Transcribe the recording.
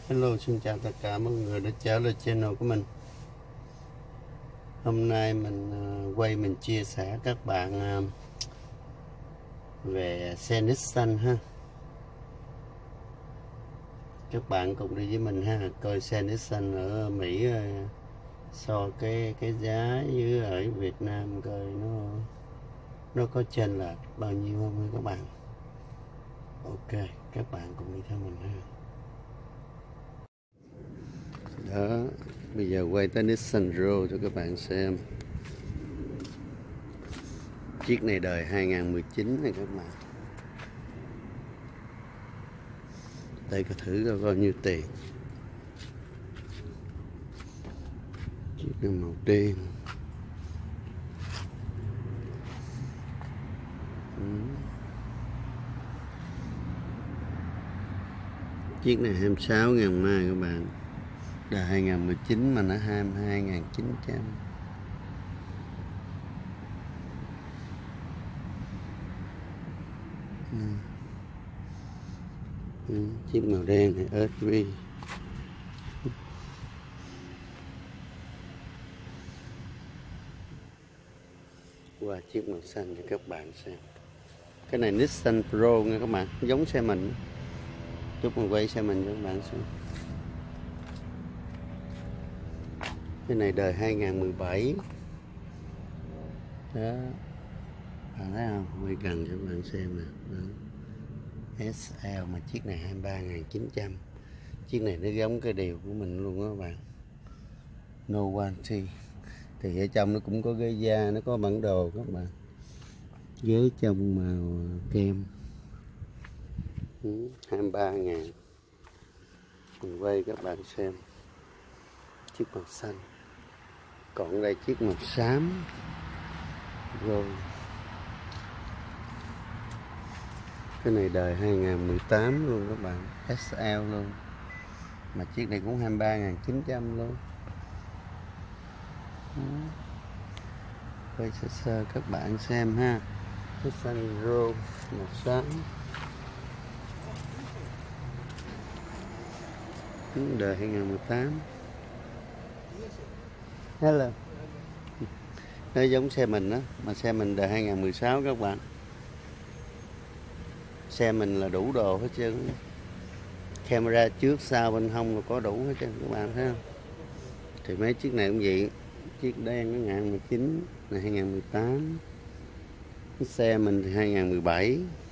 Hello, xin chào tất cả mọi người đã trở lại channel của mình. Hôm nay mình chia sẻ các bạn về xe Nissan ha. Các bạn cùng đi với mình ha, coi xe Nissan ở Mỹ so cái giá với ở Việt Nam coi nó có chênh lệch bao nhiêu không ha các bạn. Ok, các bạn cùng đi theo mình ha. Đó, bây giờ quay tới Nissan Rogue cho các bạn xem. Chiếc này đời 2019 này các bạn. Đây có thử coi bao nhiêu tiền. Chiếc này màu đen. Chiếc này 26.000 mai các bạn. Đời 2019 mà nó 22.900. Chiếc màu đen này SUV. Qua chiếc màu xanh cho các bạn xem. Cái này Nissan Pro nha các bạn, giống xe mình. Chút mình quay xe mình cho các bạn xem. Cái này đời 2017. Đó. Bạn thấy không? Quay gần cho các bạn xem nè. SL mà chiếc này 23.900. Chiếc này nó giống cái điều của mình luôn đó các bạn. No warranty. Thì ở trong nó cũng có ghế da, nó có bản đồ các bạn. Ghế trong màu kem. 23.000. Mình quay các bạn xem. Chiếc màu xanh. Còn đây chiếc màu xám. Rồi. Cái này đời 2018 luôn các bạn, SL luôn. Mà chiếc này cũng 23.900 luôn. Quay sơ sơ các bạn xem ha. Nissan Rogue màu xám. Đời 2018. Hello. Nó giống xe mình đó, mà xe mình đời 2016 các bạn. Xe mình là đủ đồ hết trơn. Camera trước sau bên hông là có đủ hết trơn các bạn thấy không? Thì mấy chiếc này cũng vậy. Chiếc đen nó 2019 là 2018. Cái xe mình thì 2017.